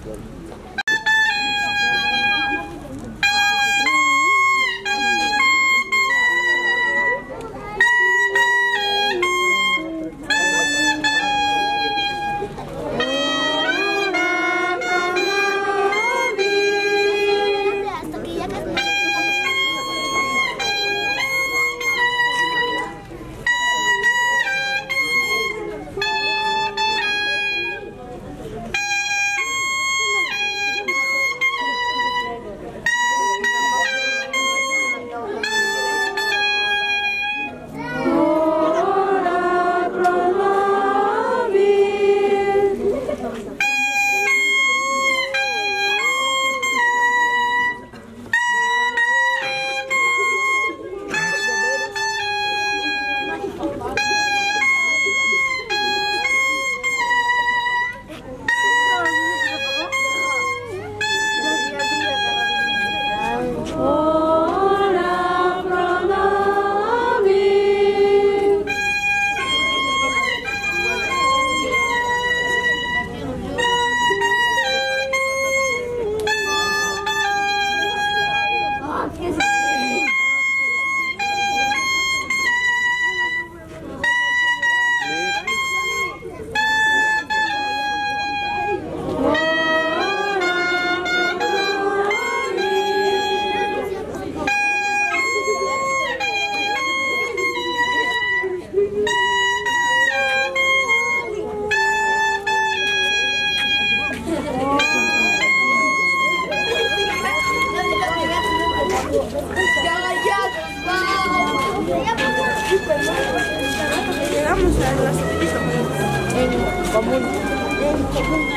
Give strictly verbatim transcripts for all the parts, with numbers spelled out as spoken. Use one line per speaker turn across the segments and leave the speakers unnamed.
Llegamos a las en común. En común.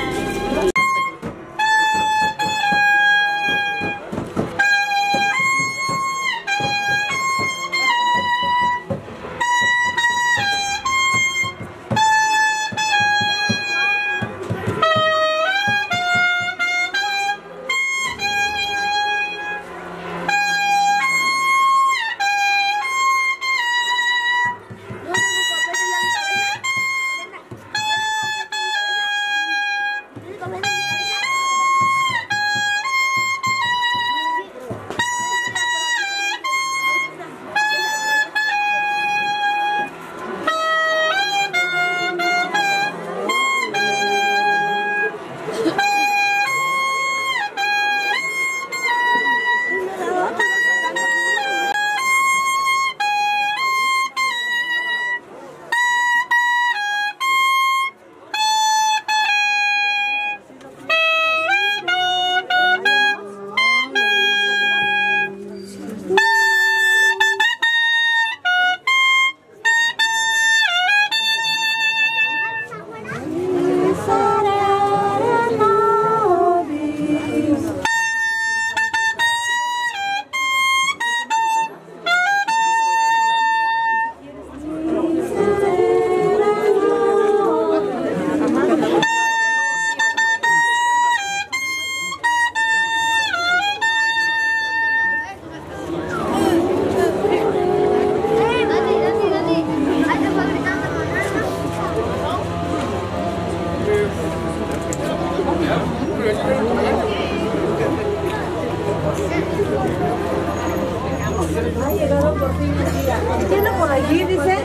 Entiendo por allí, dice,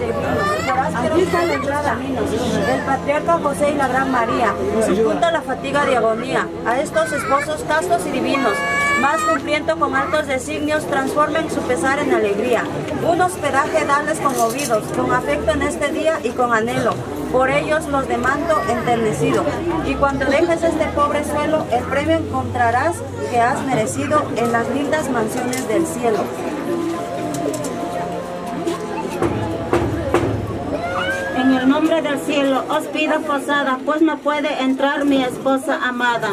allí está la entrada, el patriarca José y la Gran María, junto la fatiga de agonía, a estos esposos castos y divinos, más cumpliendo con altos designios, transformen su pesar en alegría. Un hospedaje darles conmovidos, con afecto en este día y con anhelo, por ellos los demando enternecido. Y cuando dejes este pobre suelo, el premio encontrarás que has merecido en las lindas mansiones del cielo.
En el nombre del cielo os pido posada, pues no puede entrar mi esposa amada.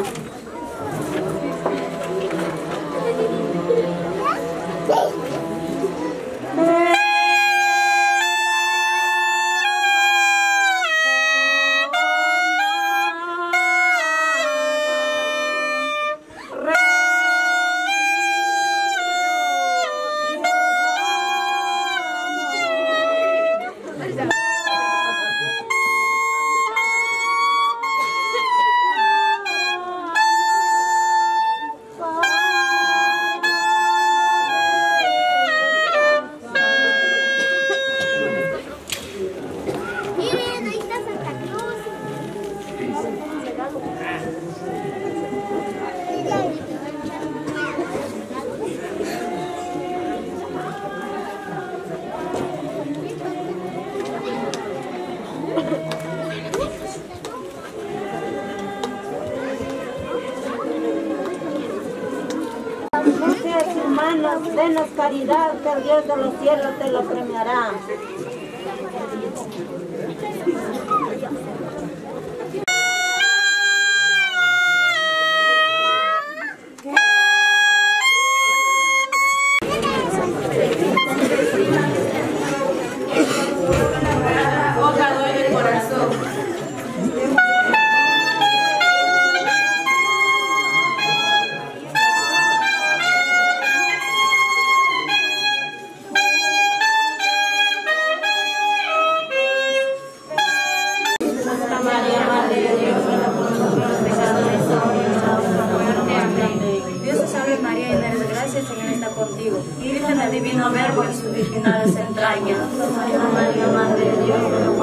seres humanos, denos caridad, que el Dios de los cielos te lo premiará.
Virgen del Divino Verbo en sus virginales entrañas. María, Madre de Dios,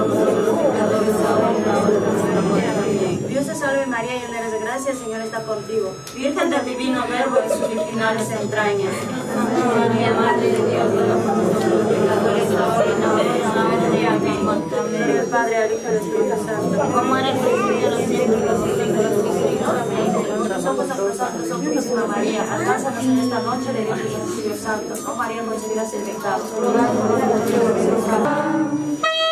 Dios te salve María, llena eres de gracia, el Señor está contigo. Virgen del Divino Verbo en sus virginales entrañas. María, Madre de Dios, Gloria al Padre, al Hijo y al Espíritu Santo.
Como era el principio, los siglos, los siglos de los siglos.
Nuestros ojos a nosotros, oh Purísima María, alcánzanos en esta noche de Dios y Espíritu Santo. Oh María, concebida sin pecado. Ruega por nosotros.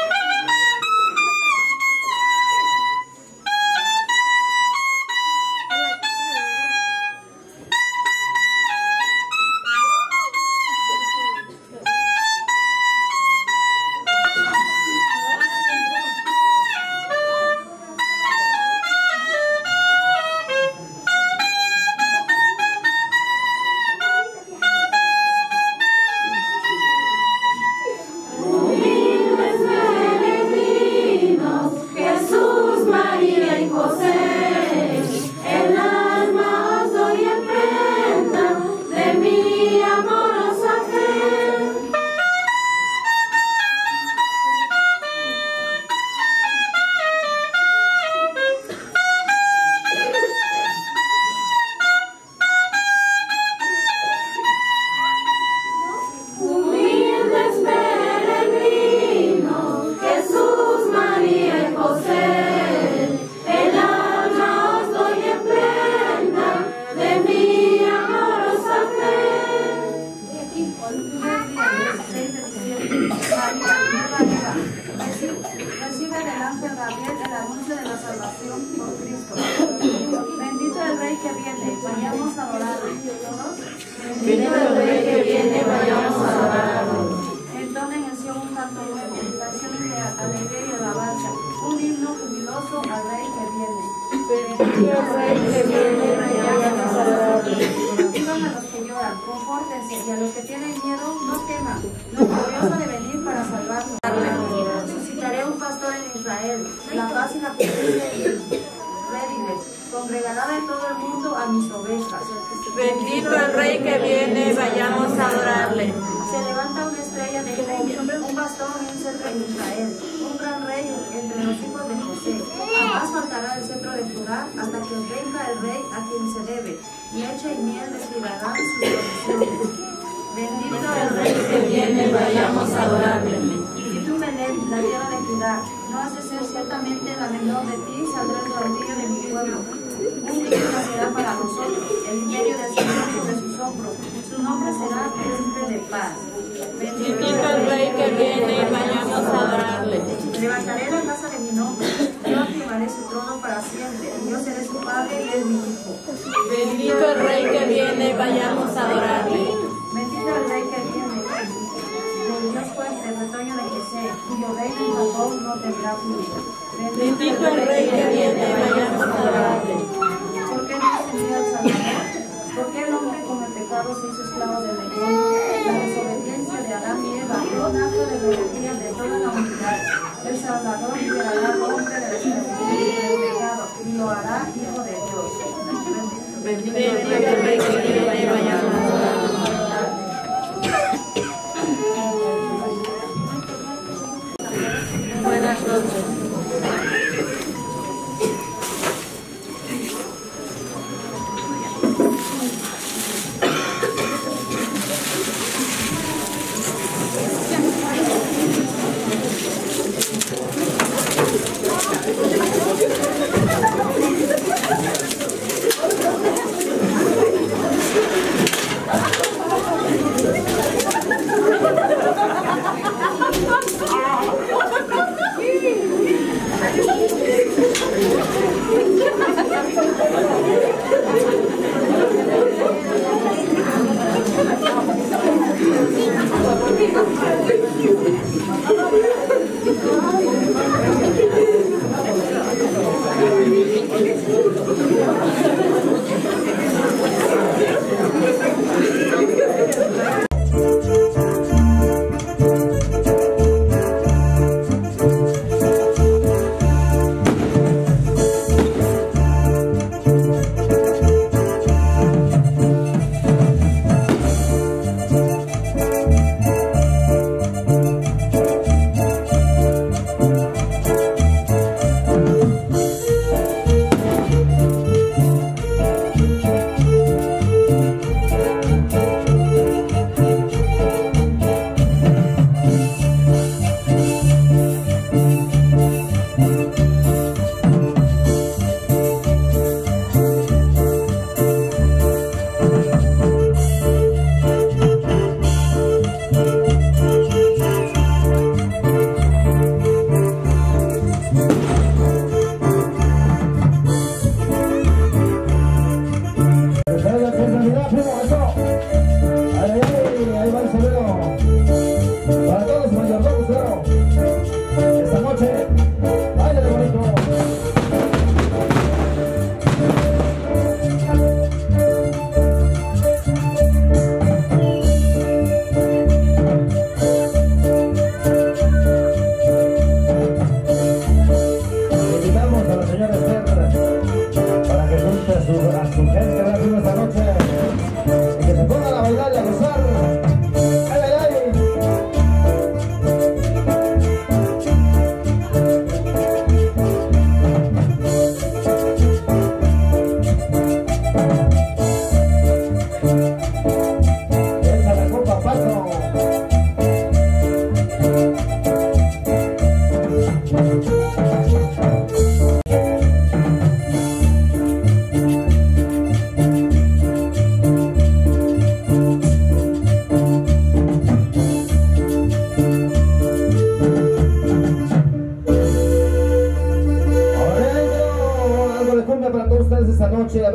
Recibe del ángel Gabriel el anuncio de la salvación por Cristo. Bendito el Rey que viene, vayamos a adorarlo.
Bendito el Rey que viene, vayamos a adorarlo.
Entonen en Sion un canto nuevo, canciones de alegría y alabanza, un himno jubiloso al Rey que viene.
Bendito el Rey que viene, vayamos a adorarlo.
Digan a los que lloran, confórtense, y a los que tienen miedo, no teman. Nuestro Dios ha de venir para salvarnos. Suscitaré un pastor en Israel, la paz y la justicia rédiles. Congregará de todo el mundo a mis ovejas.
Bendito el Rey que viene, vayamos a adorarle.
Se levanta una estrella de Jesús, un bastón y un cetro en Israel, un gran rey entre los hijos de José. Jamás faltará el cetro de Judá hasta que venga el rey a quien se debe. Leche y miel desfilarán sus provisiones. Bendito el Rey que viene, vayamos a adorarle. Y tú, Belén, la tierra de Judá, no has de ser ciertamente la menor de ti, saldrá el caudillo de mi pueblo. Un niño nacerá para nosotros, el imperio del Señor sobre sus hombros. Su nombre será Príncipe de Paz.
Bendito el Rey que viene, vayamos a adorarle.
Levantaré la casa de mi nombre, yo afirmaré su trono para siempre, y yo seré su padre y él mi hijo.
Bendito el Rey que viene, vayamos a adorarle.
Bendito el Rey que viene, del Dios fuerte, el retoño de Jesé, cuyo reino en Jacob no tendrá fin.
Bendito el Rey que viene, vayamos a adorarle.
¿Por qué no descendió el Salvador? ¿Por qué el hombre con el pecado se hizo esclavo del demonio? La desobediencia de Adán y Eva fue un acto de rebeldía de toda la humanidad. El Salvador liberará al hombre de la esclavitud y del pecado y lo hará hijo de Dios.
Bendito el Rey que viene, vayamos a adorarle. Buenas noches.
Thank you.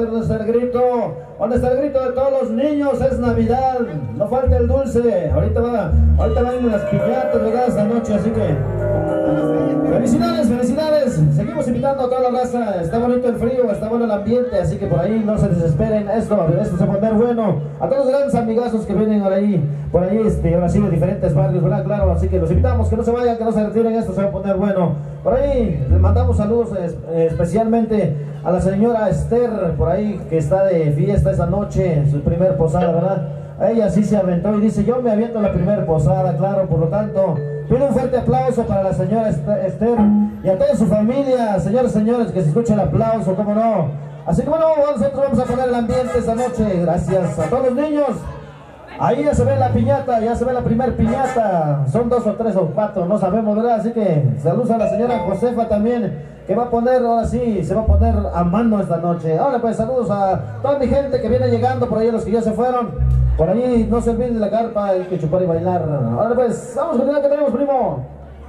¿dónde está el grito? ¿Dónde está el grito de todos los niños? Es Navidad, no falta el dulce. Ahorita va, ahorita van a ir las piñatas, ¿verdad? Esta noche, así que felicidades, felicidades. Seguimos invitando a toda la raza. Está bonito el frío, está bueno el ambiente, así que por ahí no se desesperen. Esto, esto se va a poner bueno. A todos los grandes amigazos que vienen por ahí, por ahí, este, ahora sí, de diferentes barrios, ¿verdad? Claro, así que los invitamos, que no se vayan, que no se retiren. Esto se va a poner bueno. Por ahí le mandamos saludos eh, especialmente a la señora Esther, por ahí, que está de fiesta esta noche, su primer posada, ¿verdad? Ella sí se aventó y dice, yo me aviento la primer posada, claro, por lo tanto, pido un fuerte aplauso para la señora Esther y a toda su familia, señores, señores, que se escuche el aplauso, cómo no. Así que bueno, nosotros vamos a poner el ambiente esta noche, gracias a todos los niños. Ahí ya se ve la piñata, ya se ve la primer piñata. Son dos o tres o cuatro, no sabemos, ¿verdad? Así que saludos a la señora Josefa también, que va a poner, ahora sí, se va a poner a mano esta noche. Ahora pues saludos a toda mi gente que viene llegando, por ahí los que ya se fueron. Por ahí no se olviden de la carpa, hay que chupar y bailar. Ahora pues, vamos a continuar, que tenemos, primo.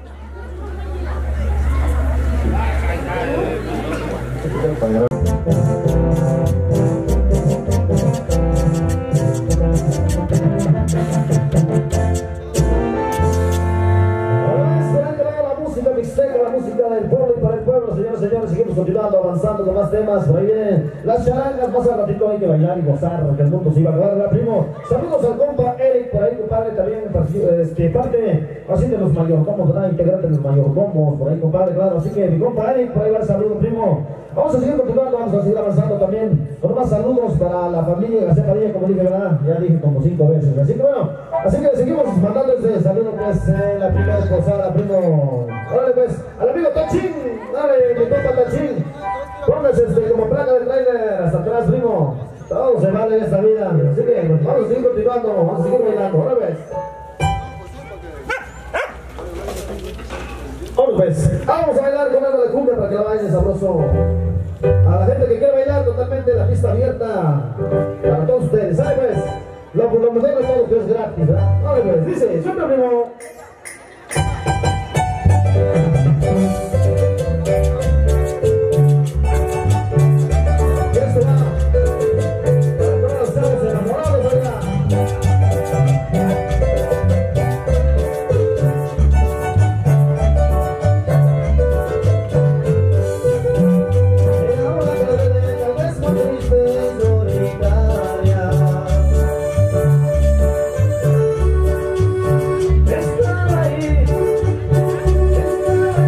La música del pueblo y para el pueblo, señores, señores, seguimos continuando, avanzando con más temas. Por ahí vienen las charangas, más al ratito hay que bailar y gozar, porque el mundo se iba a acabar, ¿verdad, primo? Saludos al compa Eric, por ahí, compadre, también, este, parte, así de los mayordomos, ¿verdad? Integrante de los mayordomos, por ahí, compadre, claro, así que mi compa Eric, por ahí va el saludo, primo. Vamos a seguir continuando, vamos a seguir avanzando también, con más saludos para la familia García Padilla, como dije, ¿verdad? Ya dije como cinco veces, así que bueno, así que seguimos mandando este saludo, pues, eh, la primera posada, primo. Órale, pues, al amigo Tachín, dale, mi compa Tachín, póngase este, como placa del trailer hasta atrás, primo. Todo se vale en esta vida, así que vamos a seguir continuando, vamos a seguir bailando, órale, pues. Vamos pues, vamos a bailar con algo de cumbia para que la bailen sabroso. A la gente que quiere bailar totalmente la pista abierta para todos ustedes, ¿sabe pues? Lo, lo mejor de todo que es gratis, ¿verdad? Vale pues, dice, siempre primo. Esto va para todos estamos enamorados, ¿verdad? Estaba ahí,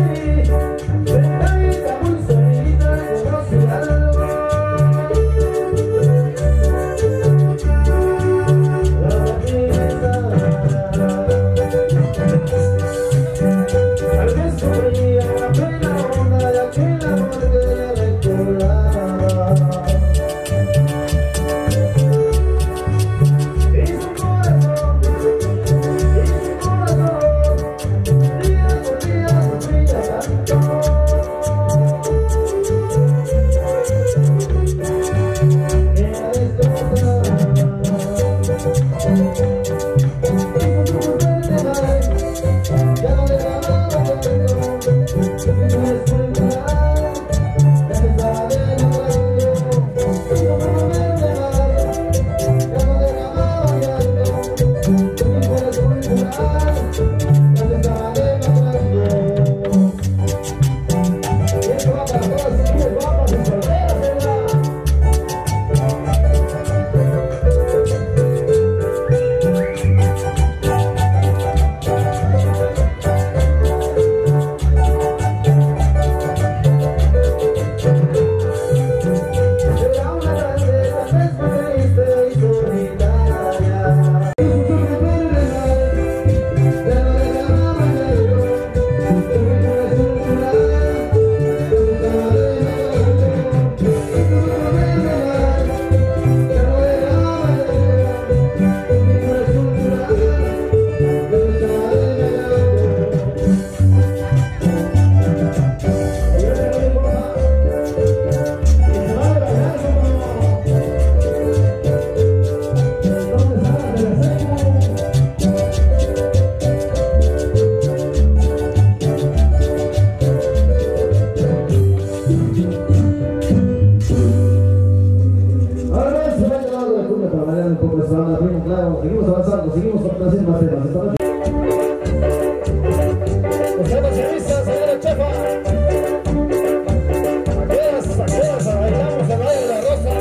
claro. Seguimos avanzando, seguimos con las mismas temas. Esta noche. Ustedes y vistas, señora Chefa. Aquellas, aquellas, bailamos el baile de la rosa.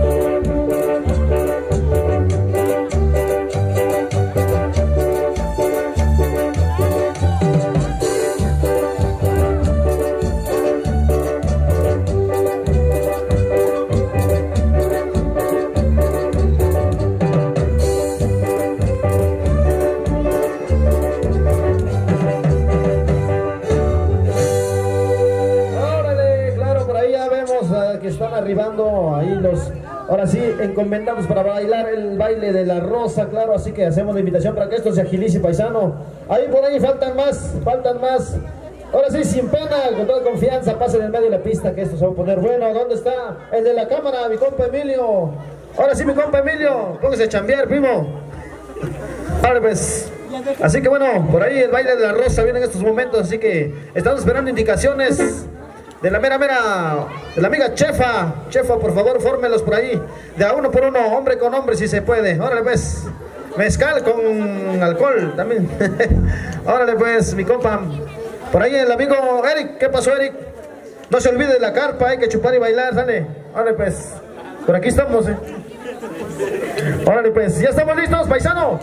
Están arribando ahí los, ahora sí, encomendados para bailar el baile de la rosa, claro, así que hacemos la invitación para que esto se agilice, paisano. Ahí por ahí faltan más, faltan más. Ahora sí, sin pena, con toda confianza, pasen en medio de la pista que esto se va a poner bueno. ¿Dónde está el de la cámara, mi compa Emilio? Ahora sí, mi compa Emilio, póngase a chambear, primo. Ahora pues, así que bueno, por ahí el baile de la rosa viene en estos momentos, así que estamos esperando indicaciones de la mera mera, de la amiga Chefa. Chefa, por favor, fórmelos por ahí, de a uno por uno, hombre con hombre si se puede. Órale pues, mezcal con alcohol también. Órale pues, mi compa. Por ahí el amigo Eric. ¿Qué pasó, Eric? No se olvide de la carpa, hay que chupar y bailar, sale. Órale pues, por aquí estamos, eh. Órale pues, ¿ya estamos listos, paisano?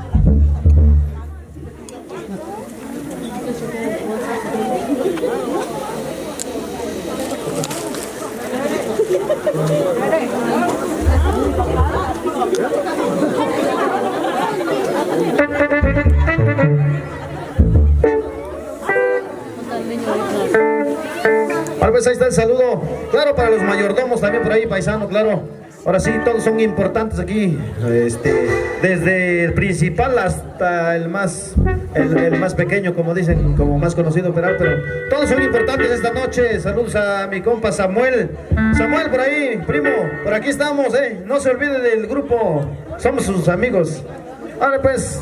Ahora pues ahí está el saludo, claro, para los mayordomos también por ahí, paisano, claro. Ahora sí, todos son importantes aquí, este, desde el principal hasta el más, el, el más pequeño, como dicen, como más conocido, pero, pero todos son importantes esta noche. Saludos a mi compa Samuel. Samuel, por ahí, primo, por aquí estamos, eh. No se olvide del grupo, somos sus amigos. Ahora pues,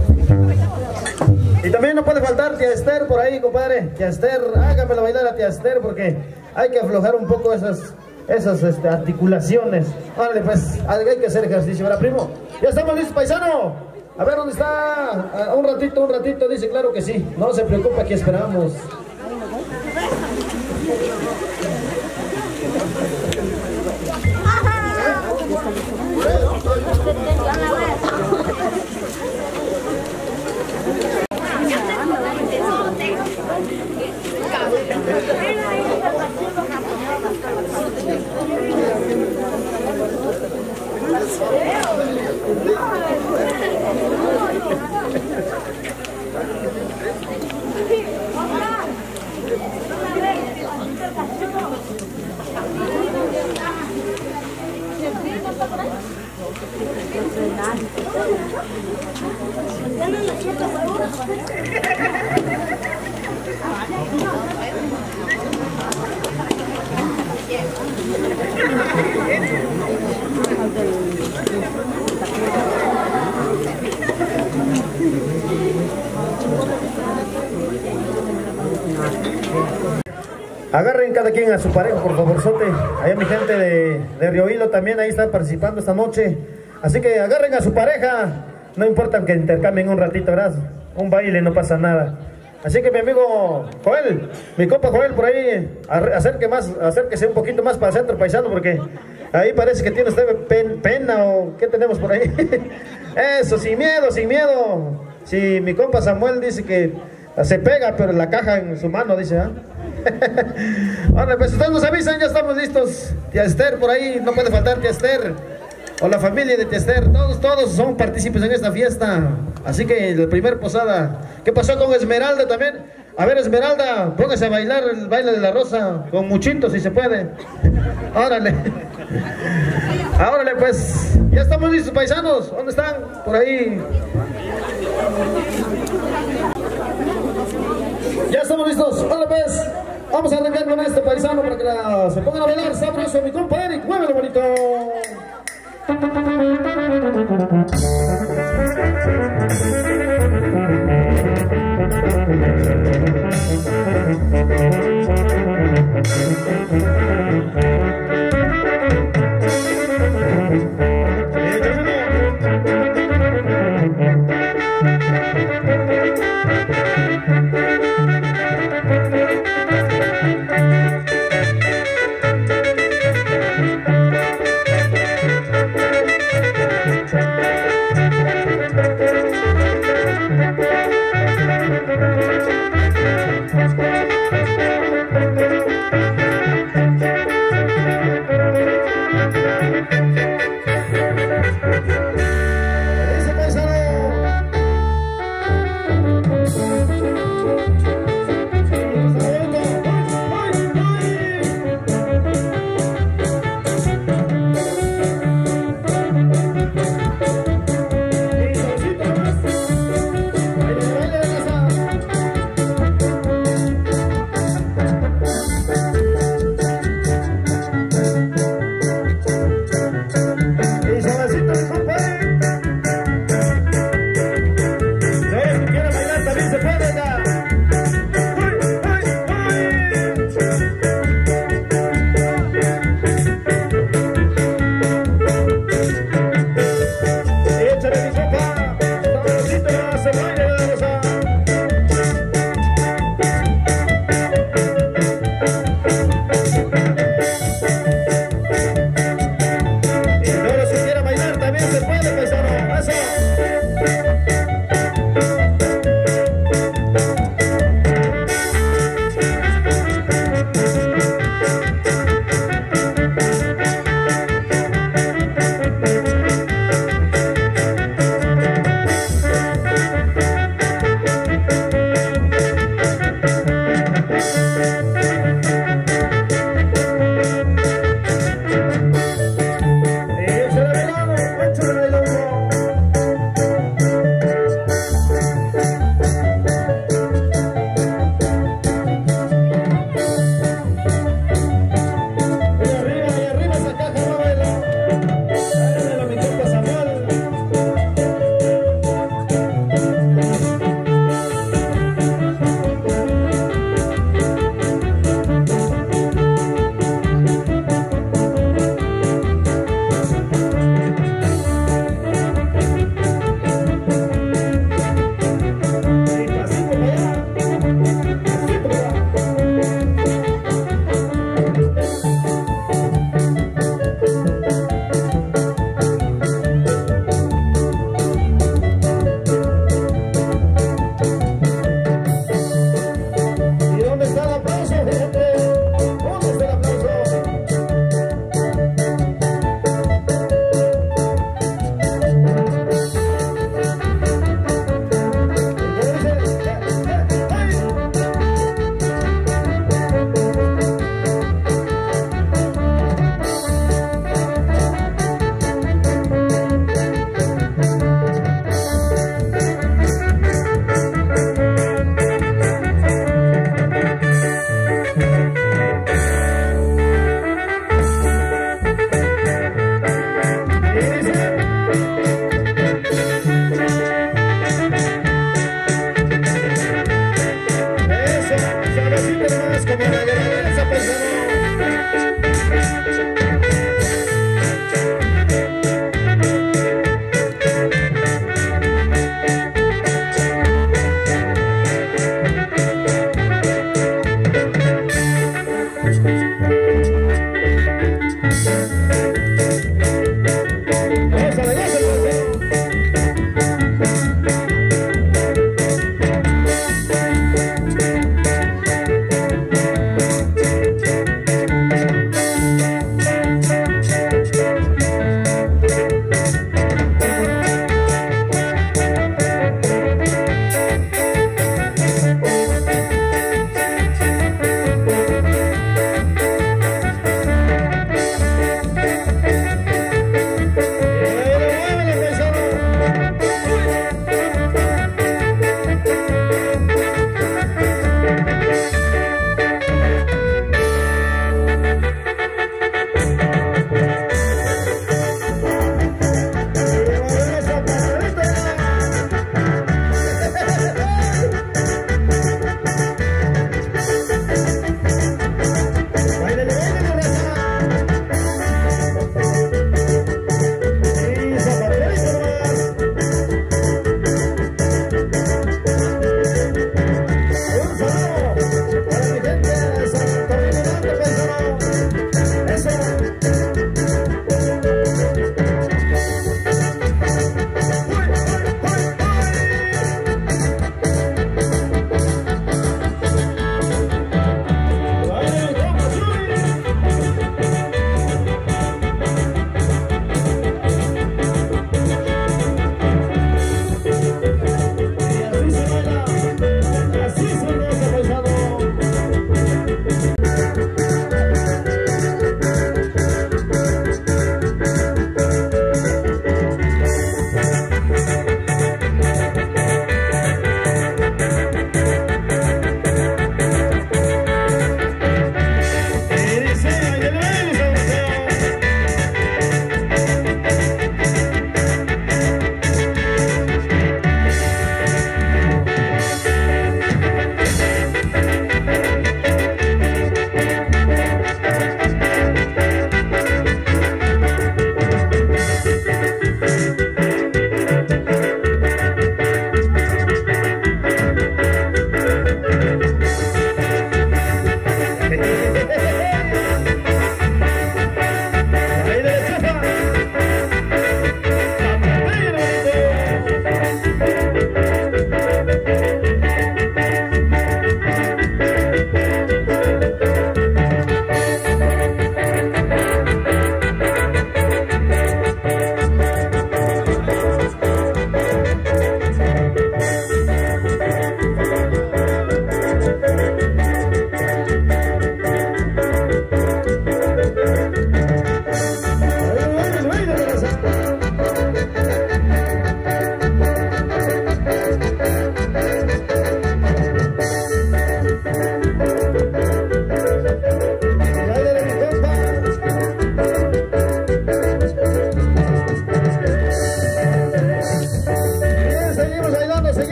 y también no puede faltar tía Esther por ahí, compadre. Tía Esther, hágamelo bailar a tía Esther porque hay que aflojar un poco esas... esas este, articulaciones. Órale pues, hay que hacer ejercicio, ¿verdad, primo? ¿Ya estamos listos, paisano? A ver, ¿dónde está? Uh, un ratito, un ratito, dice, claro que sí. No se preocupe, aquí esperamos. Agarren cada quien a su pareja, por favorzote. Allá mi gente de, de Río Hilo también ahí está participando esta noche. Así que agarren a su pareja. No importa que intercambien un ratito, ¿verdad? Un baile, no pasa nada. Así que mi amigo Joel, mi compa Joel, por ahí, acerque más, acérquese un poquito más para el centro, paisano, porque ahí parece que tiene usted pen, pena o qué tenemos por ahí. Eso, sin miedo, sin miedo. Si mi compa Samuel dice que se pega, pero la caja en su mano, dice, ¿ah? Ahora, pues ustedes nos avisan, ya estamos listos. Tía Esther, por ahí, no puede faltar tía Esther. O la familia de tía Esther, todos, todos son partícipes en esta fiesta. Así que la primer posada. ¿Qué pasó con Esmeralda también? A ver, Esmeralda, póngase a bailar el baile de la rosa, con muchito si se puede. Órale. Órale, pues, ya estamos listos, paisanos. ¿Dónde están? Por ahí. Ya estamos listos. Órale, pues, vamos a arrancar con este paisano para que la, se pongan a bailar sabroso. Mi compa Eric, muévelo bonito.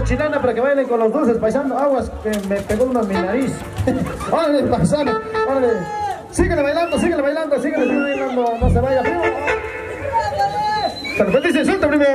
chilana para que bailen con los dulces, paisano. Aguas, que me pegó una en mi nariz. Órale, paisano, órale. Síguele bailando, síguele bailando, síguele bailando. No se vaya, primo. Pero dice, suelta, primo.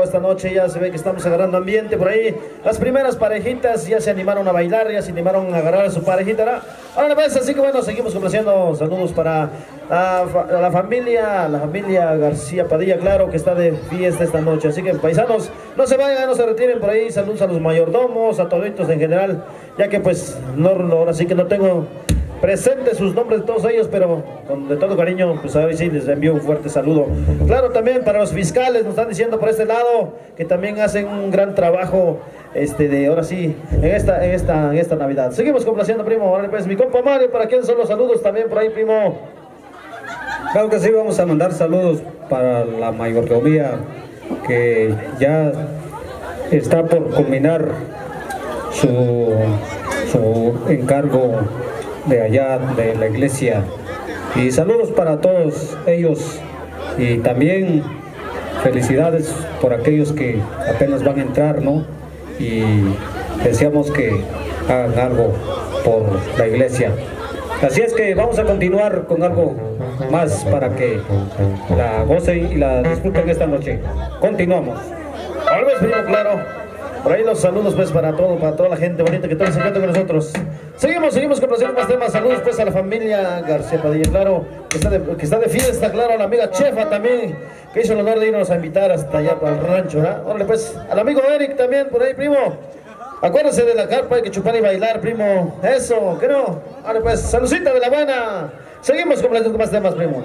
esta noche ya se ve que estamos agarrando ambiente por ahí. Las primeras parejitas ya se animaron a bailar, ya se animaron a agarrar a su parejita, ¿no? Ahora pues, así que bueno, seguimos complaciendo. Saludos para la, la familia, la familia García Padilla, claro, que está de fiesta esta noche. Así que paisanos, no se vayan, no se retiren por ahí. Saludos a los mayordomos, a toditos en general, ya que pues, no, no, ahora sí que no tengo presente sus nombres de todos ellos, pero con de todo cariño, pues ahora sí les envío un fuerte saludo. Claro, también para los fiscales, nos están diciendo por este lado, que también hacen un gran trabajo, este, de ahora sí, en esta, en esta, en esta Navidad. Seguimos complaciendo, primo. Ahora pues, mi compa Mario, ¿para quién son los saludos también por ahí, primo?
Claro que sí, vamos a mandar saludos para la mayordomía, que ya está por culminar su, su encargo de allá de la iglesia, y saludos para todos ellos, y también felicidades por aquellos que apenas van a entrar, ¿no? Y deseamos que hagan algo por la iglesia. Así es que vamos a continuar con algo más para que la gocen y la disfruten esta noche. Continuamos.
Ahora ves, primo, claro. Por ahí los saludos pues para todo, para toda la gente bonita que todo se encuentra con nosotros. Seguimos, seguimos complaciendo más temas. Saludos pues a la familia García Padilla, claro, que está de, que está de fiesta, claro, a la amiga Chefa también, que hizo el honor de irnos a invitar hasta allá para el rancho, ¿verdad? Órale pues, al amigo Eric también, por ahí, primo. Acuérdense de la carpa, hay que chupar y bailar, primo. Eso, ¿qué no? Ahora pues, saludcita de la buena. Seguimos complaciendo con más temas, primo.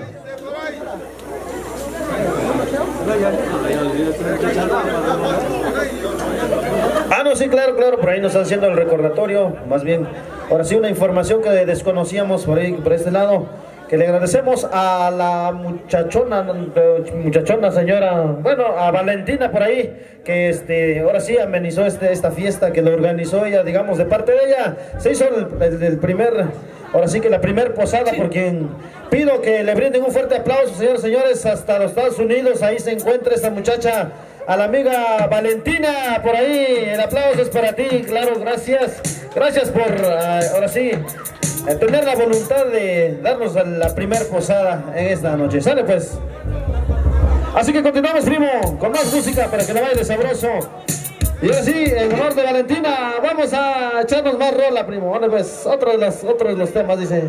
Ah, no, sí, claro, claro, por ahí nos están haciendo el recordatorio, más bien, ahora sí, una información que desconocíamos por ahí, por este lado, que le agradecemos a la muchachona, muchachona señora, bueno, a Valentina por ahí, que este, ahora sí amenizó este, esta fiesta, que lo organizó ella, digamos, de parte de ella. Se hizo el, el, el primer, ahora sí que la primer posada, por quien pido que le brinden un fuerte aplauso, señores, señores, hasta los Estados Unidos. Ahí se encuentra esta muchacha, a la amiga Valentina, por ahí, el aplauso es para ti, claro, gracias, gracias por, uh, ahora sí, tener la voluntad de darnos la primer posada en esta noche. Sale pues. Así que continuamos, primo, con más música para que la baile sabroso. Y ahora sí, en honor de Valentina, vamos a echarnos más rola, primo. Ahora pues, otro de los, otro de los temas, dice.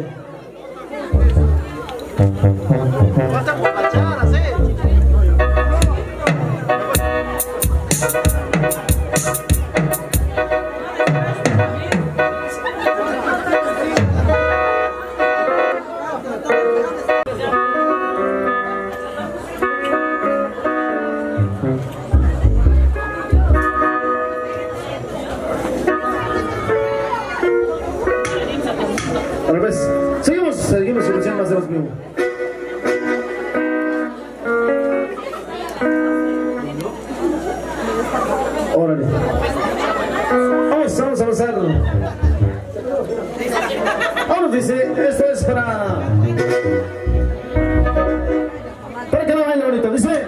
Ahora pues, seguimos, seguimos escuchando más de los mismos. Órale. Vamos, vamos a avanzar. Vamos, dice, esto es para... Para que no baile bonito, dice...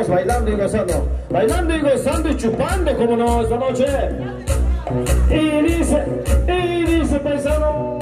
Seguimos bailando y gozando. Bailando y gozando y chupando, como no, esta noche. Y dice, y dice paisano.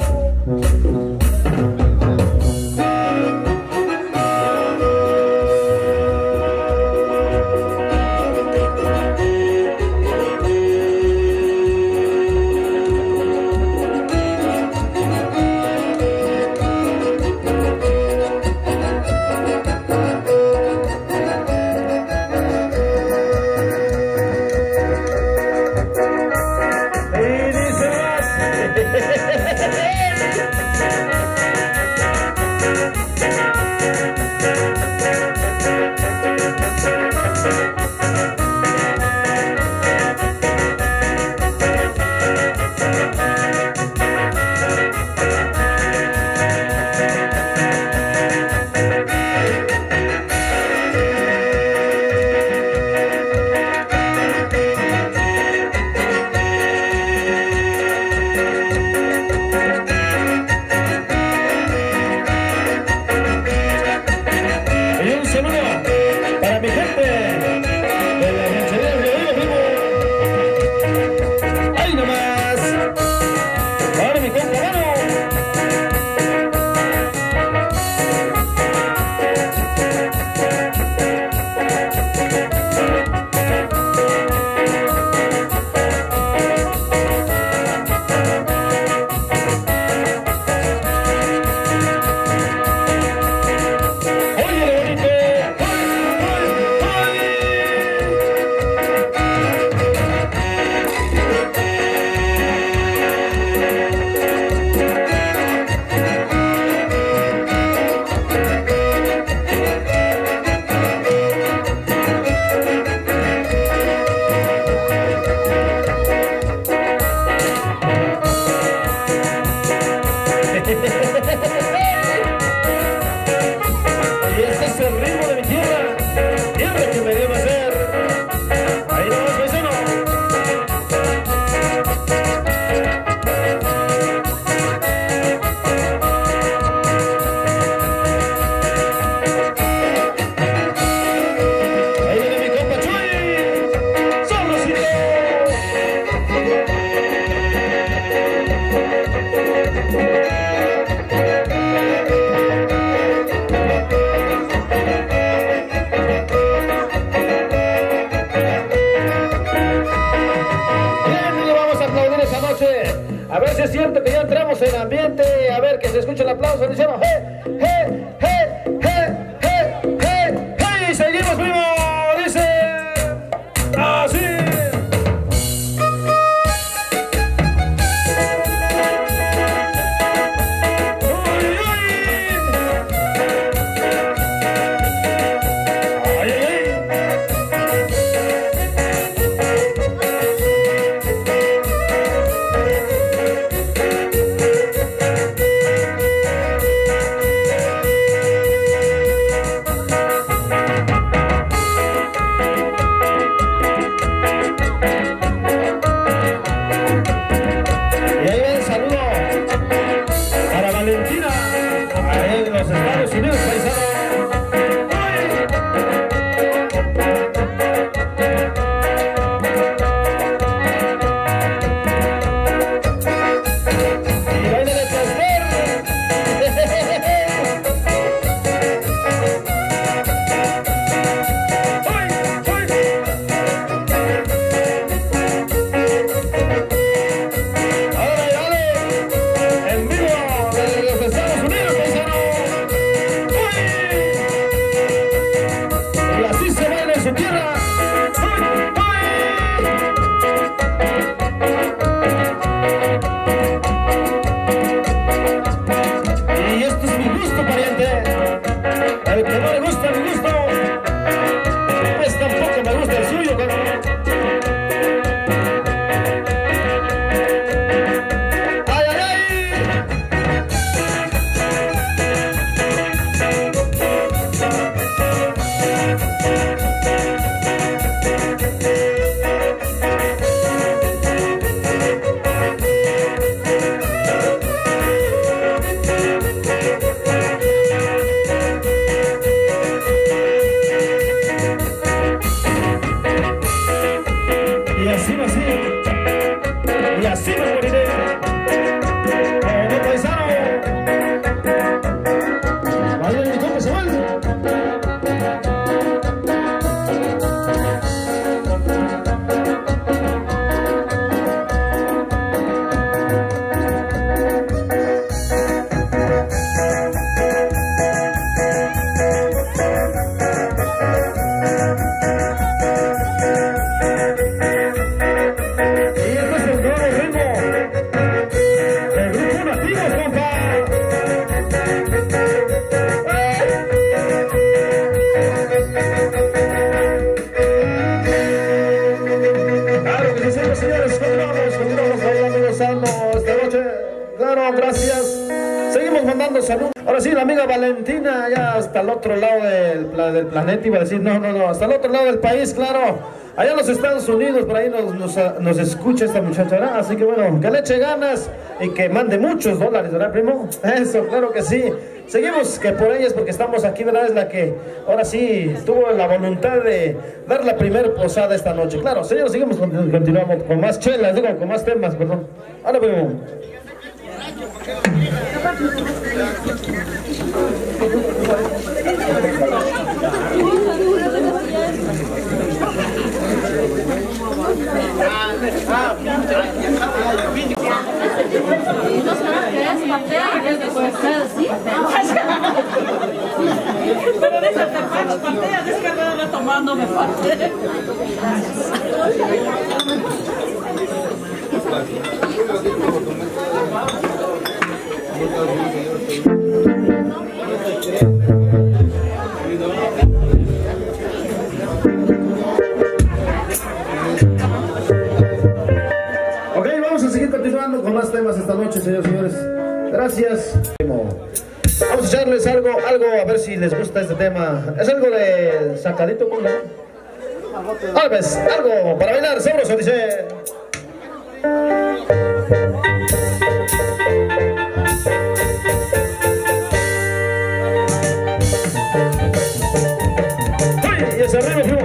A ver si es cierto que ya entramos en ambiente. A ver, que se escuche el aplauso. Diciendo, ¡hey, hey, hey, hey, hey, hey, hey! Seguimos vivo, dice así. sano esta noche. Claro, gracias. Seguimos mandando saludos. Ahora sí, la amiga Valentina, allá hasta el otro lado del, del planeta, iba a decir, no, no, no, hasta el otro lado del país, claro. Allá en los Estados Unidos, por ahí nos, nos, nos escucha esta muchacha, ¿verdad? Así que bueno, que le eche ganas y que mande muchos dólares, ¿verdad, primo? Eso, claro que sí. Seguimos que por ellas, porque estamos aquí, ¿verdad? Es la que ahora sí tuvo la voluntad de dar la primera posada esta noche. Claro, señores, seguimos, continuamos con más chelas, digo, con más temas, perdón. Ahora, primo.
Pero de esa patea descargada tomando me parte.
Ok, vamos a seguir continuando con más temas esta noche, señores y señores. Gracias. Vamos a echarles algo, algo a ver si les gusta este tema. Es algo de sacadito, ¿cómo? Alves, algo para bailar, sabroso, dice. ¡Ay! Y hacia arriba, primo.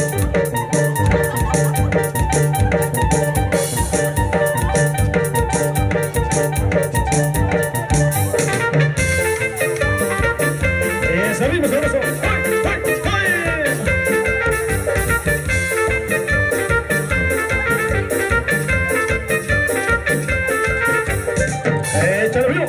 Salimos, sabroso. ¡Ay, ay, ay! ¡Échale, primo!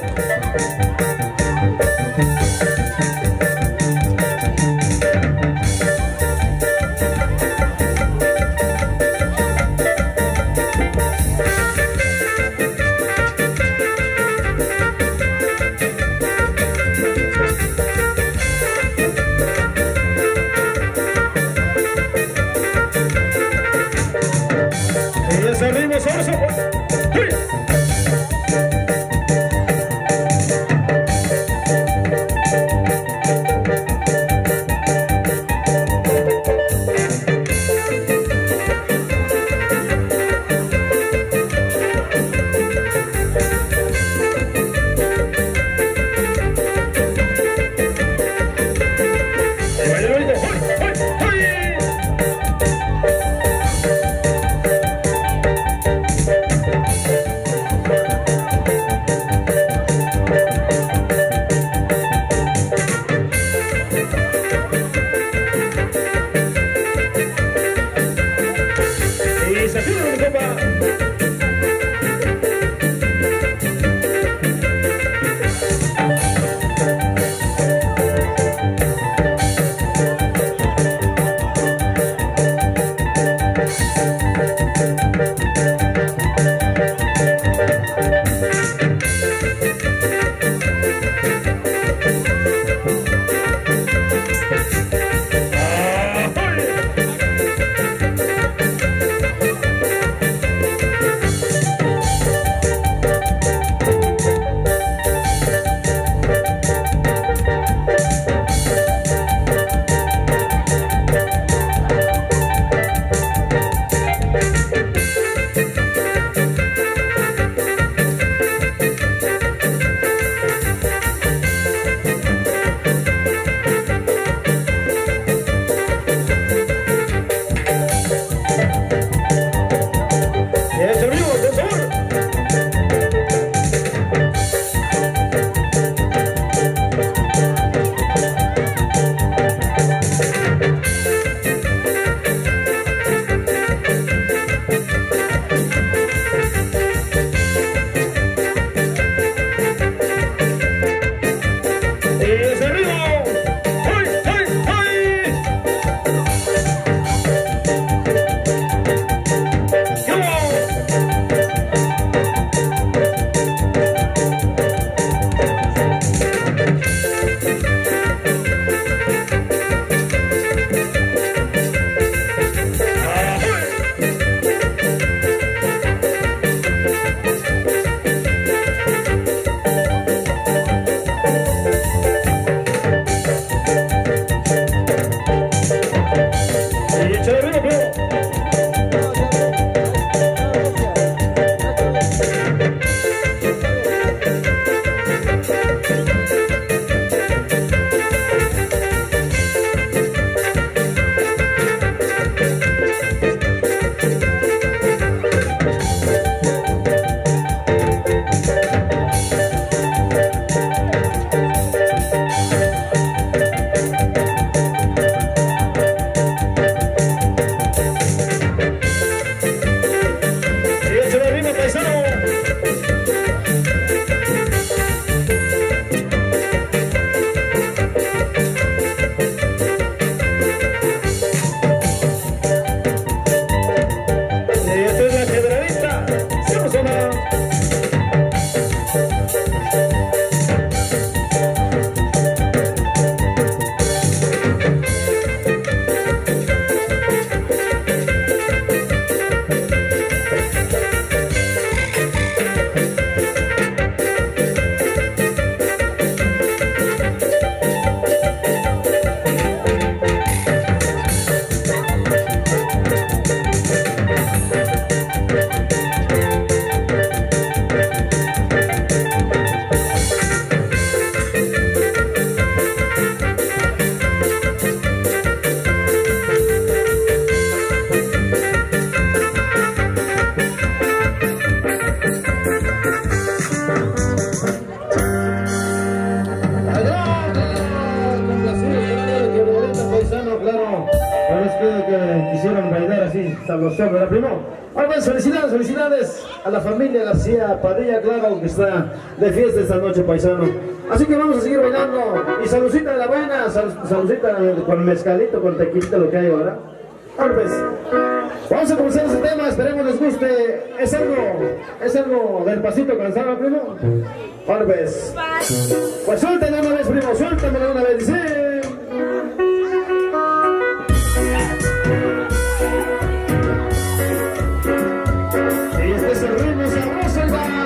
Salimos, sabroso. ¡Uy! emoción, ¿verdad, primo? Bueno, pues felicidades, felicidades a la familia García Padilla, claro, que está de fiesta esta noche, paisano. Así que vamos a seguir bailando. Y saludcita de la buena, sal, saludcita con mezcalito, con tequilita, lo que hay, ¿verdad? Bueno, pues, vamos a comenzar ese tema, esperemos les guste. Es algo, es algo del pasito cansado, primo. Bueno, pues, pues suéltame una vez, primo, suéltame una vez, dice. Y este es el ritmo sabroso, y va.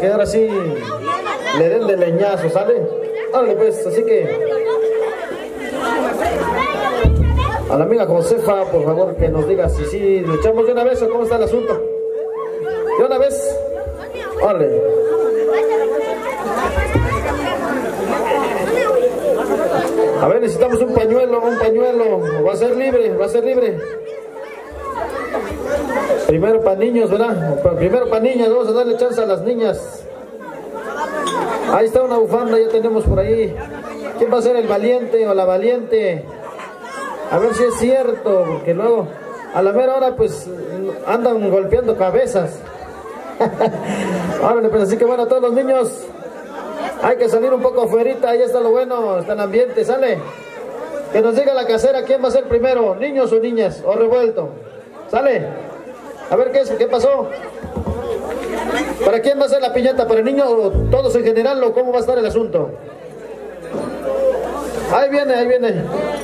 que ahora sí le den de leñazo, ¿sale? Dale pues, así que a la amiga Josefa, por favor, que nos diga si sí, ¿lo echamos de una vez o cómo está el asunto? ¿De una vez? Dale. A ver, necesitamos un pañuelo, un pañuelo. Va a ser libre, va a ser libre. Primero para niños, ¿verdad? Primero para niñas, vamos a darle chance a las niñas. Ahí está una bufanda, ya tenemos por ahí. ¿Quién va a ser el valiente o la valiente? A ver si es cierto, porque luego a la mera hora pues andan golpeando cabezas. Órale, pues así que bueno, todos los niños hay que salir un poco afuerita, ahí está lo bueno, está el ambiente, sale. Que nos diga la casera quién va a ser primero, niños o niñas, o revuelto. Sale. A ver qué es, qué pasó. ¿Para quién va a ser la piñata? ¿Para el niño o todos en general o cómo va a estar el asunto? Ahí viene, ahí viene.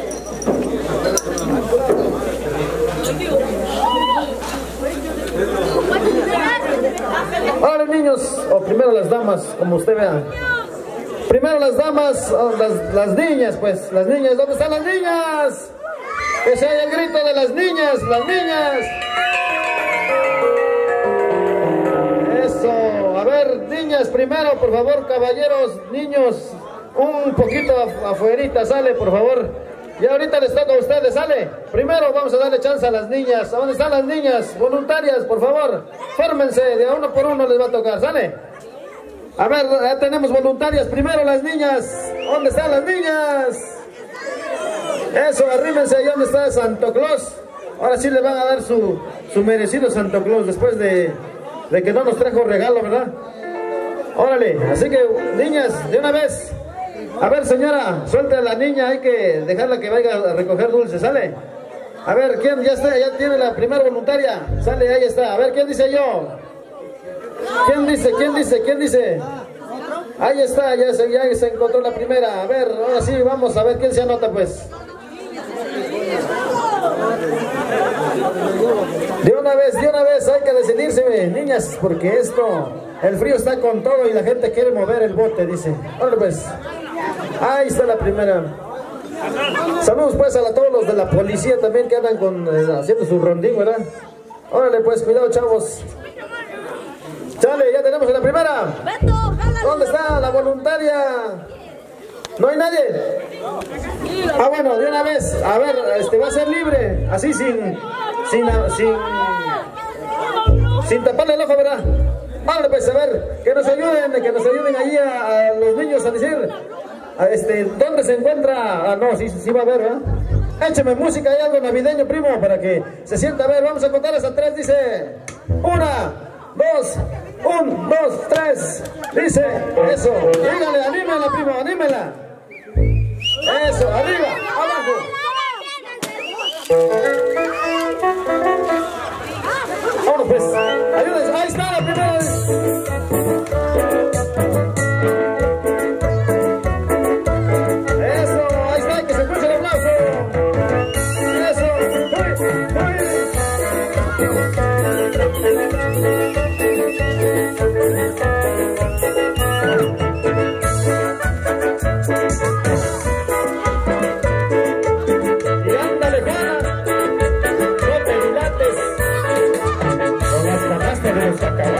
Ahora niños, o primero las damas, como usted vea. Primero las damas, o las, las niñas, pues, las niñas, ¿dónde están las niñas? Que se oye el grito de las niñas, las niñas. Eso, a ver, niñas primero, por favor, caballeros, niños, un poquito afuerita, sale, por favor. Y ahorita les toca a ustedes, sale. Primero vamos a darle chance a las niñas. ¿A dónde están las niñas? Voluntarias, por favor. Fórmense, de a uno por uno les va a tocar, sale. A ver, ya tenemos voluntarias. Primero las niñas. ¿Dónde están las niñas? Eso, arrímense ahí donde está Santo Claus. Ahora sí le van a dar su, su merecido Santo Claus después de, de que no nos trajo regalo, ¿verdad? Órale, así que niñas, de una vez. A ver, señora, suelte a la niña, hay que dejarla que vaya a recoger dulces, ¿sale? A ver, ¿quién ya está? Ya tiene la primera voluntaria. Sale, ahí está. A ver, ¿quién dice yo? ¿Quién dice? ¿Quién dice? ¿Quién dice? Ahí está, ya se, ya se encontró la primera. A ver, ahora sí, vamos a ver quién se anota, pues. De una vez, de una vez, hay que decidirse, niñas, porque esto, el frío está con todo y la gente quiere mover el bote, dice. Ahora pues, ahí está la primera. Saludos pues a, la, a todos los de la policía también que andan con, eh, haciendo su rondín, ¿verdad? Órale pues, cuidado chavos. Chale, ya tenemos a la primera. ¿Dónde está la voluntaria? ¿No hay nadie? Ah, bueno, de una vez. A ver, este va a ser libre. Así sin... Sin... Sin, sin taparle el ojo, ¿verdad? Vale, pues a ver, que nos ayuden, que nos ayuden allí a, a los niños a decir... A este, ¿dónde se encuentra? Ah, no, sí, sí va a ver, ¿verdad? Écheme música y algo navideño, primo, para que se sienta. A ver, vamos a contar hasta tres, dice... Una, dos... Un, dos, tres, dice, eso, dígale, anímela, primo, anímela. Eso, arriba, abajo. Vamos pues, ayúdense, ahí está la primera. Eso, ahí está, que se escuche el aplauso. Eso, uy, uy. Y ándale, Juana, no te dilates con las canastas de los cacahuates.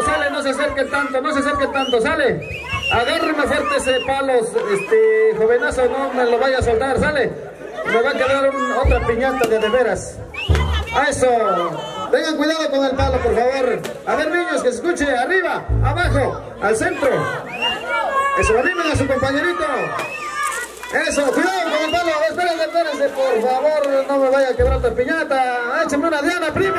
sale, no se acerquen tanto, no se acerquen tanto, sale. Agárreme fuerte ese palo, este jovenazo, no me lo vaya a soltar, sale. Me va a quedar un, otra piñata de de veras. A eso. Tengan cuidado con el palo, por favor. A ver, niños, que se escuche. Arriba, abajo, al centro. Eso, animen a su compañerito. Eso, cuidado con el palo. Espérense, espérense, por favor. No me vaya a quebrar otra piñata. Échenme una diana, primo.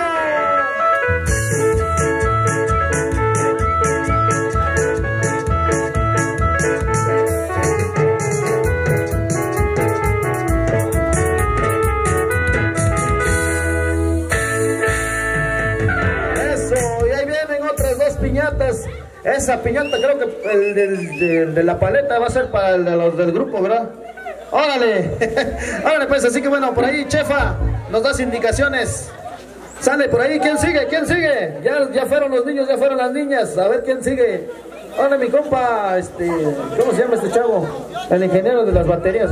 Piñatas, esa piñata creo que el del, de, de la paleta va a ser para el de los del grupo, ¿verdad? Órale, órale pues, así que bueno, por ahí Chefa nos das indicaciones. Sale por ahí, ¿quién sigue? ¿Quién sigue? Ya, ya fueron los niños, ya fueron las niñas, a ver quién sigue. Órale mi compa, este, ¿cómo se llama este chavo? El ingeniero de las baterías.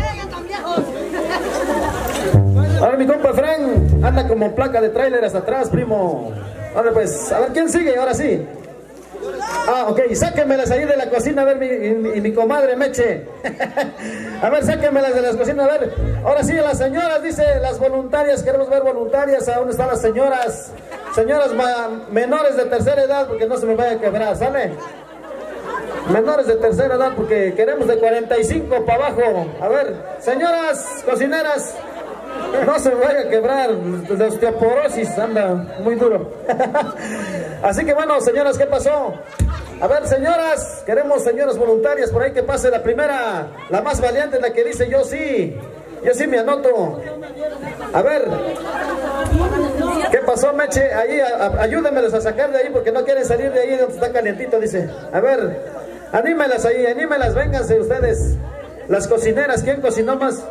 Ahora mi compa Frank anda como placa de tráiler hasta atrás, primo. Ahora pues, a ver quién sigue, ahora sí. Ah, ok, sáquenmelas ahí de la cocina, a ver, mi, mi, mi comadre Meche. A ver, sáquenmelas de la cocina, a ver. Ahora sí, las señoras, dice, las voluntarias, queremos ver voluntarias. ¿A dónde están las señoras? Señoras menores de tercera edad, porque no se me vaya a quebrar, ¿sale? Menores de tercera edad, porque queremos de cuarenta y cinco para abajo. A ver, señoras cocineras, no se me vaya a quebrar, de osteoporosis anda muy duro. Así que bueno, señoras, ¿qué pasó? A ver, señoras, queremos señoras voluntarias por ahí que pase la primera, la más valiente, la que dice yo sí, yo sí me anoto. A ver, ¿qué pasó, Meche? Ahí, a, a, ayúdenmelos a sacar de ahí porque no quieren salir de ahí donde está calientito, dice. A ver, anímelas ahí, anímelas, vénganse ustedes. Las cocineras, ¿quién cocinó más?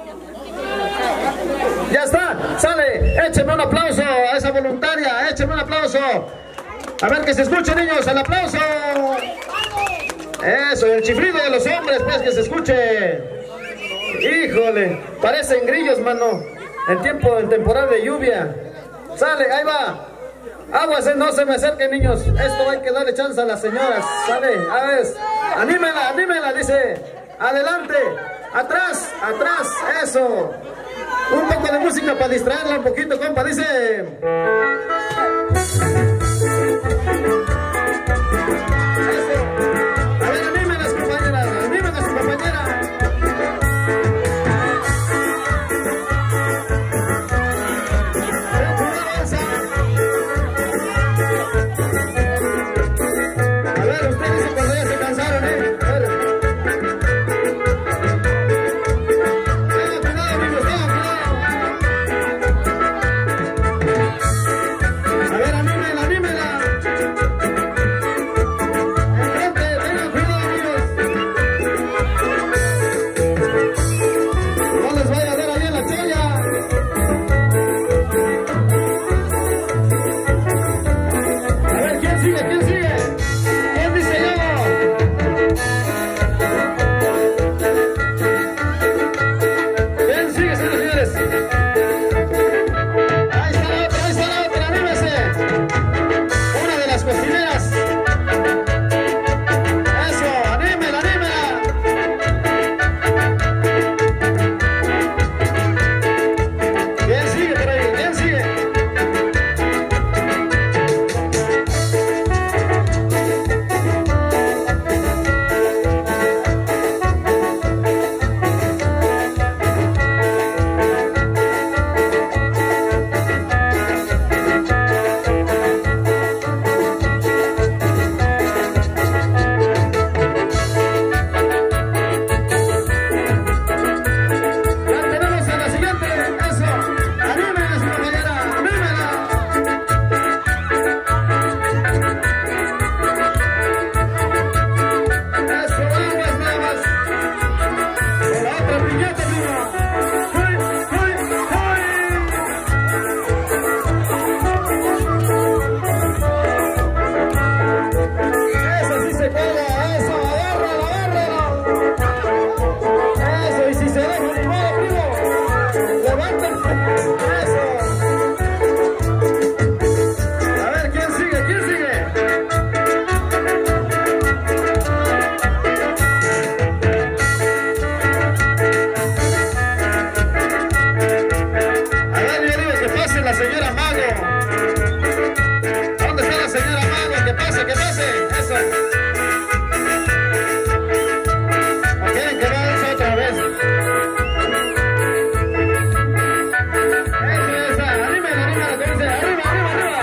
Ya está, sale, échenme un aplauso a esa voluntaria, échenme un aplauso. A ver que se escuche, niños, el aplauso. Eso, el chiflido de los hombres, pues que se escuche. Híjole, parecen grillos, mano. En tiempo, en temporada de lluvia. Sale, ahí va. Aguas, no se me acerquen, niños. Esto hay que darle chance a las señoras. Sale, a ver, anímela, anímela, dice. Adelante, atrás, atrás, eso. Un poco de música para distraerla un poquito, compa, dice. Eso. A ver, anímelas, compañeras, anímelas, compañera. A ver, ustedes dicen cuando ya se cansaron, ¿eh? A ver. Cuidado, amigos, cuidado, cuidado.
aplauso. ¿Quieren que va eso otra vez? Eso, esa. Anímalo, anímalo, que dice. Arriba, arriba, arriba.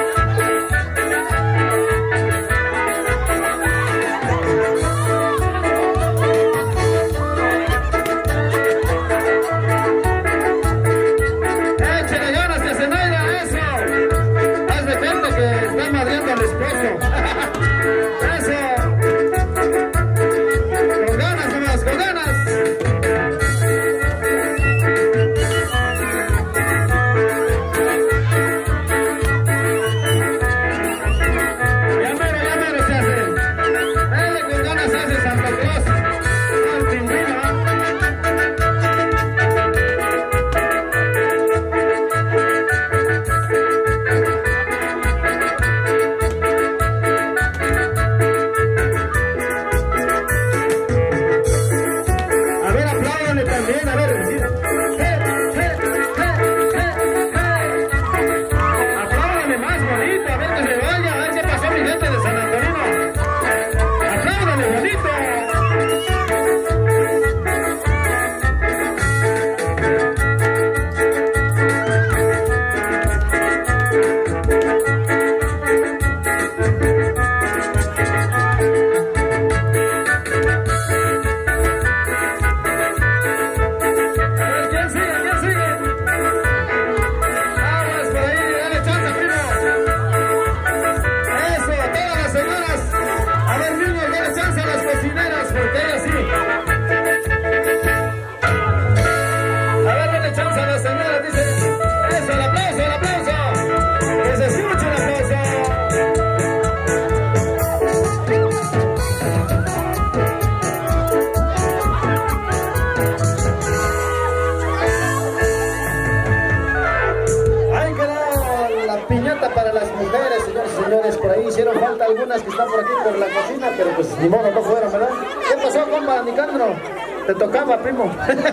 Échale ganas, que se naira eso. Haz de cuenta que está mareando al esposo. Eso. Con ganas, nomás, con ganas. Ya mero, ya mero se hace. Dale con ganas, se hace Santa Claus. Al pingüino, ¿ah? A ver, apláudanle también, a ver. Apláudanle más bonito, a ver que se vaya, a ver qué pasó mi gente de San Antonino. Apláudanle bonito. A ver, ¿quién sigue? ¿Quién sigue? Vamos por ahí, dale chance, primo. Eso, todas las señoras. A ver, niños, dale chance a las cocineras, porque ellas sí. A ver, dale chance a las señoras, dice. Eso, el aplauso, el aplauso. Que se escuche el aplauso. Ahí quedó la piñata para las mujeres, señores y señores. Por ahí hicieron falta algunas que están por aquí por la cocina, pero pues ni modo, no fueron, ¿verdad? ¿Qué pasó, compa Nicandro? Te tocaba, primo.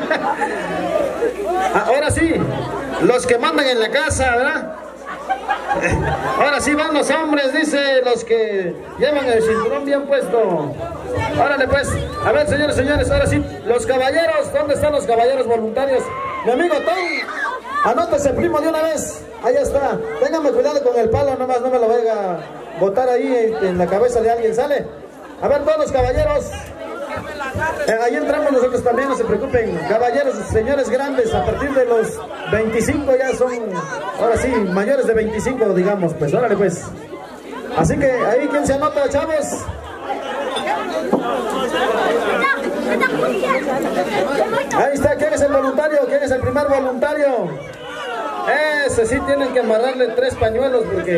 Ahora sí, los que mandan en la casa, ¿verdad? Ahora sí van los hombres, dice, los que llevan el cinturón bien puesto. Órale pues, a ver, señores, señores, ahora sí, los caballeros, ¿dónde están los caballeros voluntarios? Mi amigo Tom, anótese, primo, de una vez. Ahí está, téngame cuidado con el palo, nomás no me lo vaya a botar ahí en la cabeza de alguien, ¿sale? A ver, todos los caballeros. Eh, ahí entramos nosotros también, no se preocupen. Caballeros, señores grandes, a partir de los veinticinco ya son, ahora sí, mayores de veinticinco, digamos, pues, órale pues. Así que ahí, ¿quién se anota, chavos? Ahí está, ¿quién es el voluntario? ¿Quién es el primer voluntario? Ese sí tienen que amarrarle tres pañuelos porque...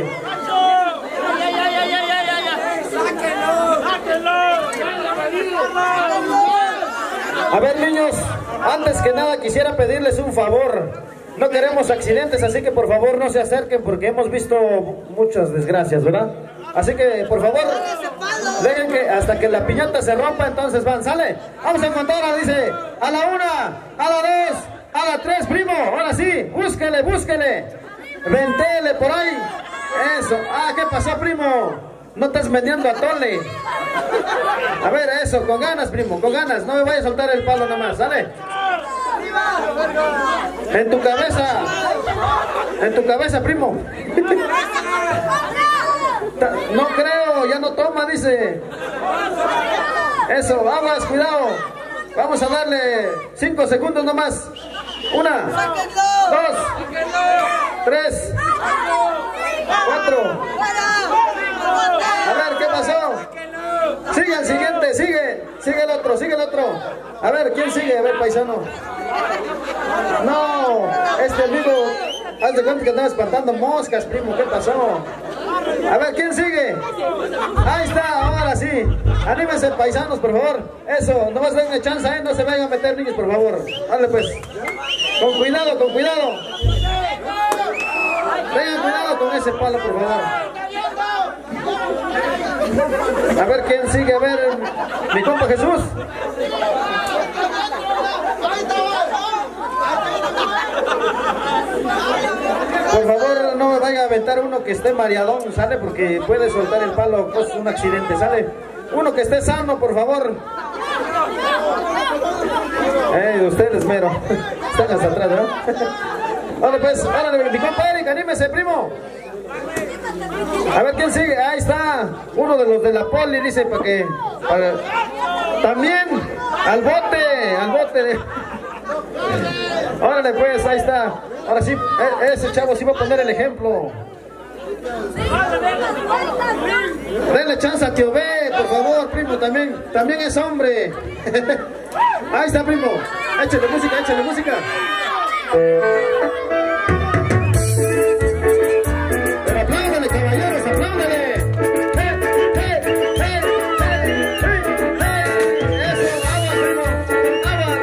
A ver, niños, antes que nada quisiera pedirles un favor. No queremos accidentes, así que por favor no se acerquen porque hemos visto muchas desgracias, ¿verdad? Así que por favor, dejen que hasta que la piñata se rompa, entonces van, ¿sale? Vamos a contar, dice, a la una, a la dos, a la tres, primo, ahora sí, búsquele, búsquele, ventele por ahí, eso. Ah, ¿qué pasó, primo? No estás vendiendo atole. A ver, eso, con ganas, primo, con ganas. No me vayas a soltar el palo nada más, ¿sale? En tu cabeza. En tu cabeza, primo. No creo, ya no toma, dice. Eso, aguas, cuidado. Vamos a darle cinco segundos nomás. Una, dos, tres, cuatro. A ver, ¿qué pasó? Sigue el siguiente, sigue, sigue el otro, sigue el otro. A ver, ¿quién sigue? A ver, paisano. No, este amigo, haz de cuenta que andaba espantando moscas, primo, ¿qué pasó? A ver, ¿quién sigue? Ahí está, ahora sí. Anímense, paisanos, por favor. Eso, nomás denme chance, ¿eh? No se vayan a meter, niños, por favor. Dale, pues. Con cuidado, con cuidado. Tengan cuidado con ese palo, por favor. A ver, ¿quién sigue? A ver, mi compa Jesús. Por favor, no me vaya a aventar uno que esté mareadón, ¿sale? Porque puede soltar el palo, pues un accidente, ¿sale? Uno que esté sano, por favor. Eh, ustedes mero. Están hasta atrás, ¿no? Vale, pues, órale, mi compa Eric, anímese, primo. A ver quién sigue. Ahí está. Uno de los de la poli, dice, para que... Para... También, al bote, al bote de... Órale, pues, ahí está. Ahora sí, ese chavo sí va a poner el ejemplo. Denle chance a Tío B, por favor, primo, también, también es hombre. Ahí está, primo. Échale música, échale música. Pero apláudale, caballeros, apláudale. ¡Eh, eh, eh, eh, eh, eh! Eso, agua, primo, agua.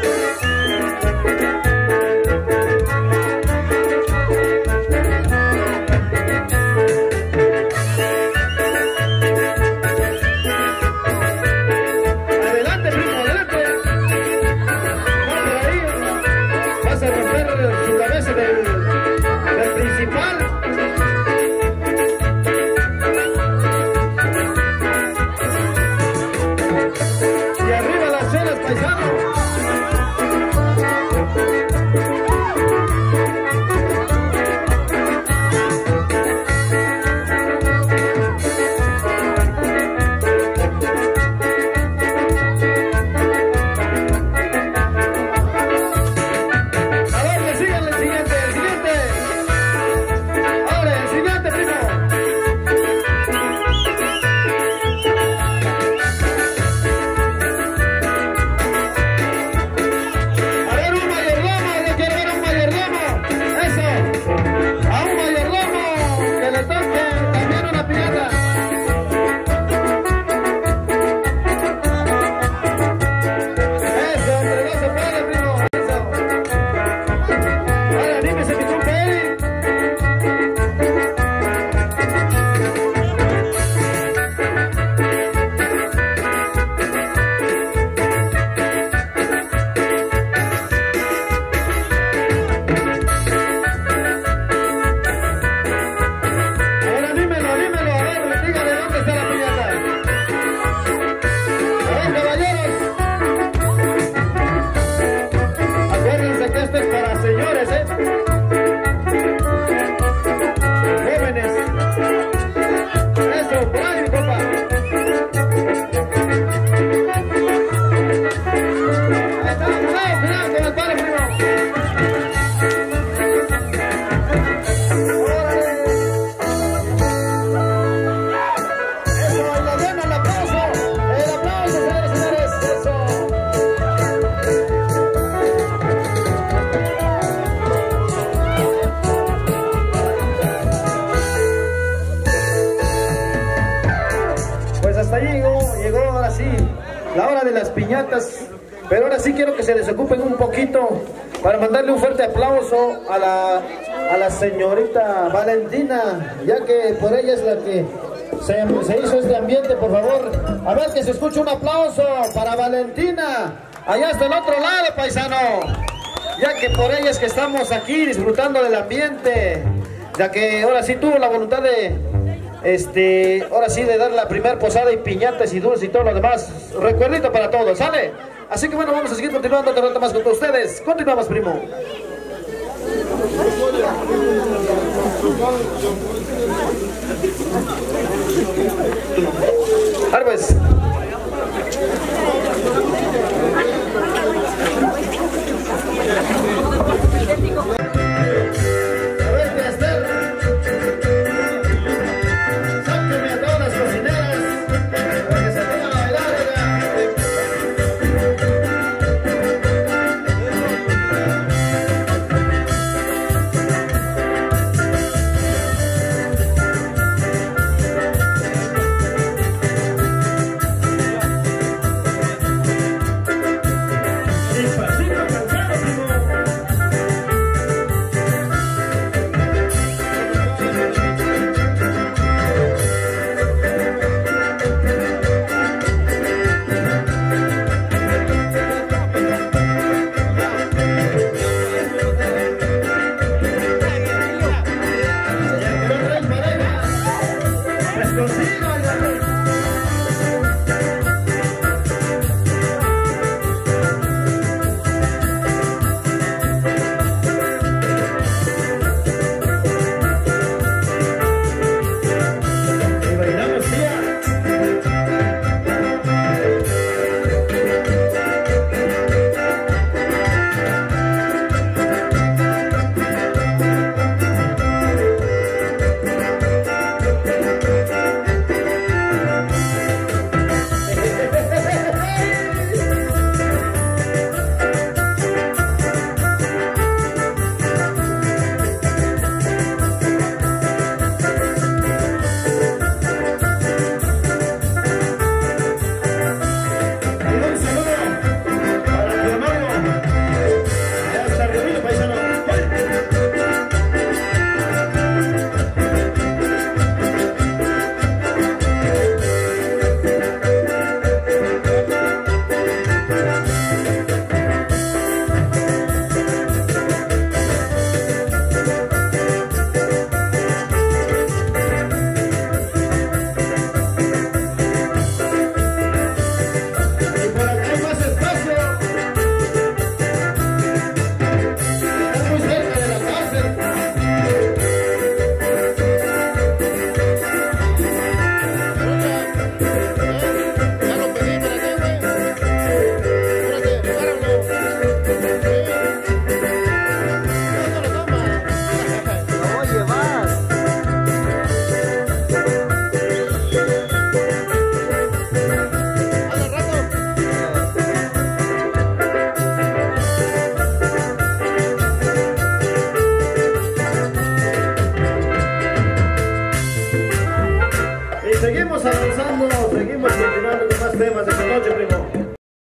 Adelante, primo, adelante. Va por ahí. Vas a romper su cabeza del, del principal. Y arriba las chelas, paisanos. A ver, le sigan el siguiente, el siguiente. Ahora, el siguiente, primo. A ver, un mayordomo, yo quiero ver un mayordomo. Eso. A un mayordomo que le toque también una piñata. Eso, hombre, no se puede, primo. Eso. Ahora, anímese, mi compa Eric. Ahora anímelo, anímelo, a ver, dígale dónde está la piñata. A ver, caballeros. Acuérdense que esto es para señores, ¿eh? Jóvenes. Eso, por ahí, mi compa. Ahí está, cuidado, cuidado con el palo, primo. Eso, y lo bien, el aplauso. El aplauso, señores y señores. Eso. Pues hasta ahí llegó, llegó ahora sí la hora de las piñatas, pero ahora sí quiero que se desocupen un poquito para mandarle un fuerte aplauso a la, a la señorita Valentina, ya que por ella es la que se, se hizo este ambiente, por favor. A ver, que se escuche un aplauso para Valentina, allá hasta el otro lado, paisano, ya que por ella es que estamos aquí disfrutando del ambiente, ya que ahora sí tuvo la voluntad de... Este, ahora sí de dar la primera posada y piñatas y dulces y todo lo demás. Recuerdito para todos, ¿sale? Así que bueno, vamos a seguir continuando otro rato más con todos ustedes. Continuamos, primo.